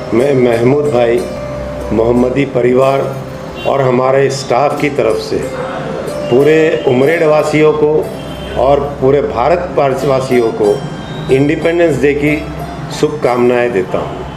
मैं महमूद भाई, मोहम्मदी परिवार और हमारे स्टाफ की तरफ से पूरे उमरेड वासियों को और पूरे भारत वासियों को इंडिपेंडेंस डे की शुभकामनाएं देता हूँ।